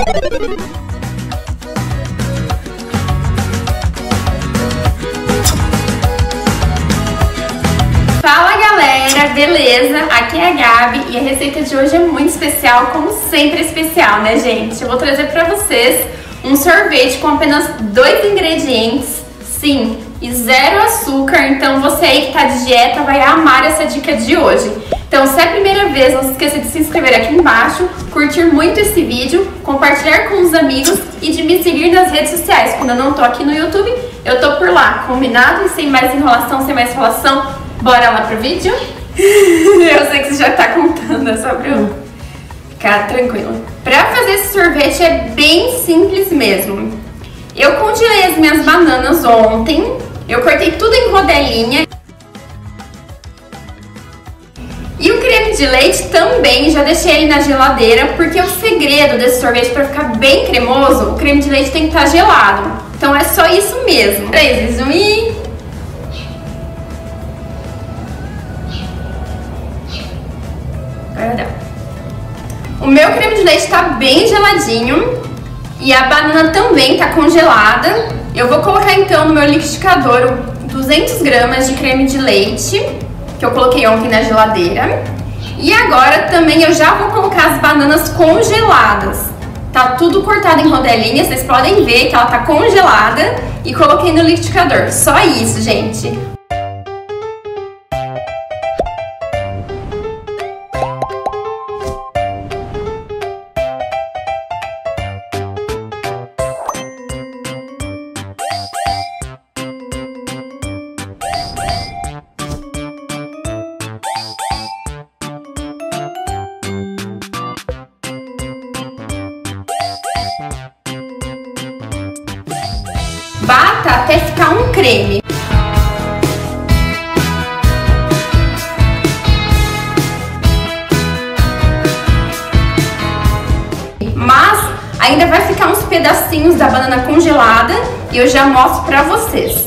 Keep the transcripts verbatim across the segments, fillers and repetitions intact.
Fala galera, beleza? Aqui é a Gabi e a receita de hoje é muito especial, como sempre é especial, né gente? Eu vou trazer pra vocês um sorvete com apenas dois ingredientes, sim, e zero açúcar, então você aí que tá de dieta vai amar essa dica de hoje. Então se é a primeira vez, não se esqueça de se inscrever aqui embaixo, curtir muito esse vídeo, compartilhar com os amigos e de me seguir nas redes sociais. Quando eu não tô aqui no YouTube, eu tô por lá, combinado? E sem mais enrolação, sem mais enrolação, bora lá pro vídeo? Eu sei que você já tá contando, é só pra eu ficar tranquila. Pra fazer esse sorvete é bem simples mesmo. Eu congelei as minhas bananas ontem, eu cortei tudo em rodelinha. E o creme de leite também, já deixei ele na geladeira, porque o segredo desse sorvete para ficar bem cremoso, o creme de leite tem que estar gelado. Então é só isso mesmo. três, dois, um e... O meu creme de leite tá bem geladinho e a banana também tá congelada. Eu vou colocar então no meu liquidificador duzentas gramas de creme de leite, que eu coloquei ontem na geladeira. E agora também eu já vou colocar as bananas congeladas. Tá tudo cortado em rodelinhas, vocês podem ver que ela tá congelada e coloquei no liquidificador. Só isso, gente. Bata até ficar um creme. Mas ainda vai ficar uns pedacinhos da banana congelada e eu já mostro pra vocês.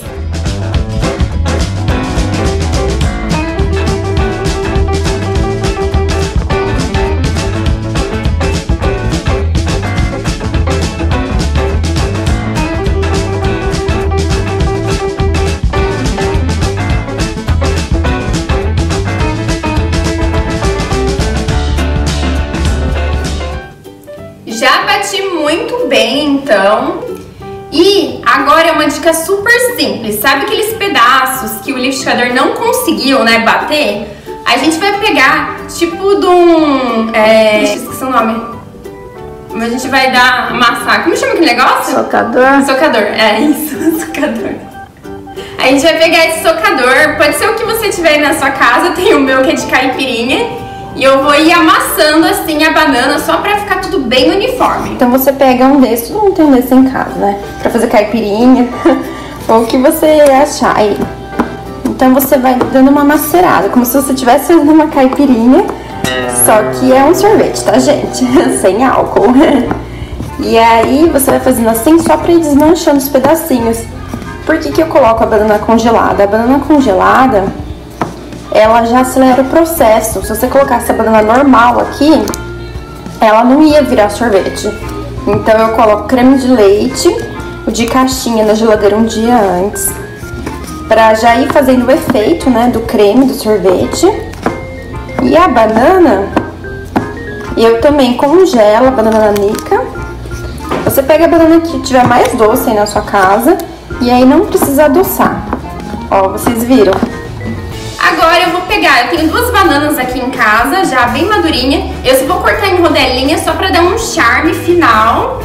Já bati muito bem, então. E agora é uma dica super simples. Sabe aqueles pedaços que o liquidificador não conseguiu, né, bater? A gente vai pegar, tipo de um... É... Ixi, esqueci o nome. A gente vai dar, amassar. Como chama aquele negócio? Socador. Socador, é isso, socador. A gente vai pegar esse socador, pode ser o que você tiver aí na sua casa. Tem o meu que é de caipirinha. E eu vou ir amassando assim a banana só pra ficar tudo bem uniforme. Então você pega um desses, não tem um desses em casa, né? Pra fazer caipirinha, ou o que você achar aí. Então você vai dando uma macerada, como se você estivesse fazendo uma caipirinha, só que é um sorvete, tá, gente? Sem álcool. E aí você vai fazendo assim só pra ir desmanchando os pedacinhos. Por que que eu coloco a banana congelada? A banana congelada, ela já acelera o processo. Se você colocasse a banana normal aqui, ela não ia virar sorvete. Então eu coloco creme de leite, o de caixinha, na geladeira um dia antes, pra já ir fazendo o efeito, né, do creme, do sorvete. E a banana, eu também congelo a banana nanica. Você pega a banana que tiver mais doce aí na sua casa, e aí não precisa adoçar. Ó, vocês viram? Agora eu vou pegar, eu tenho duas bananas aqui em casa, já bem madurinha. Eu só vou cortar em rodelinha só pra dar um charme final.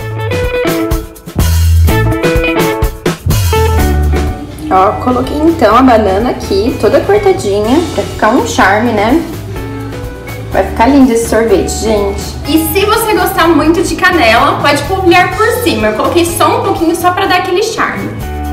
Ó, coloquei então a banana aqui, toda cortadinha, pra ficar um charme, né? Vai ficar lindo esse sorvete, gente. E se você gostar muito de canela, pode polvilhar por cima. Eu coloquei só um pouquinho, só pra dar aquele charme.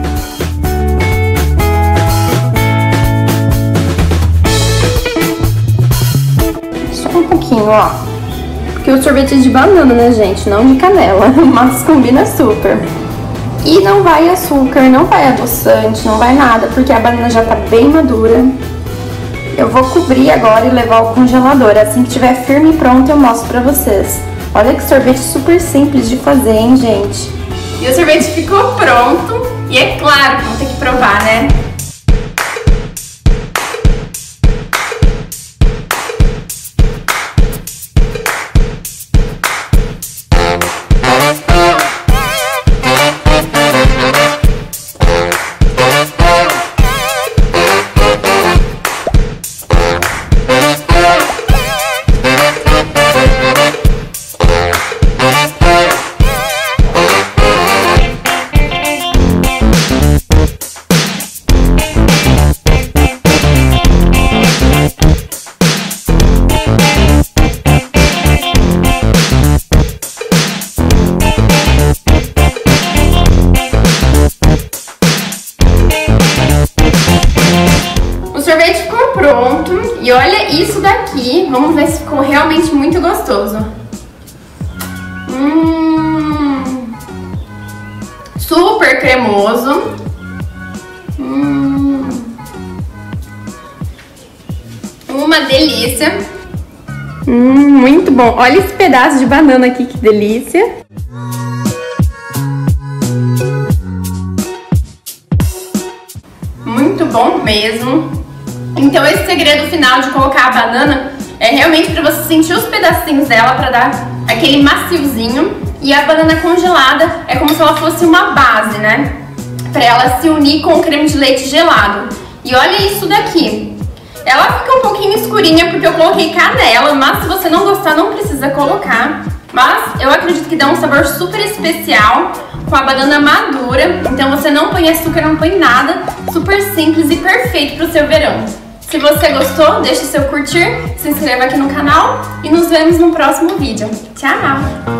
Um pouquinho, ó, porque o sorvete é de banana, né, gente, não de canela, mas combina super. E não vai açúcar, não vai adoçante, não vai nada, porque a banana já tá bem madura. Eu vou cobrir agora e levar ao congelador, assim que tiver firme e pronto eu mostro pra vocês. Olha que sorvete super simples de fazer, hein, gente? E o sorvete ficou pronto. E é claro que vou ter que provar, né? O sorvete ficou pronto e olha isso daqui, vamos ver se ficou realmente muito gostoso. Hum, super cremoso. Hum, uma delícia. Hum, muito bom. Olha esse pedaço de banana aqui, que delícia. Muito bom mesmo. Então esse segredo final de colocar a banana é realmente para você sentir os pedacinhos dela, para dar aquele maciozinho. E a banana congelada é como se ela fosse uma base, né? Para ela se unir com o creme de leite gelado. E olha isso daqui. Ela fica um pouquinho escurinha porque eu coloquei canela, mas se você não gostar não precisa colocar. Mas eu acredito que dá um sabor super especial com a banana madura. Então você não põe açúcar, não põe nada. Super simples e perfeito para o seu verão. Se você gostou, deixe seu curtir, se inscreva aqui no canal e nos vemos no próximo vídeo. Tchau!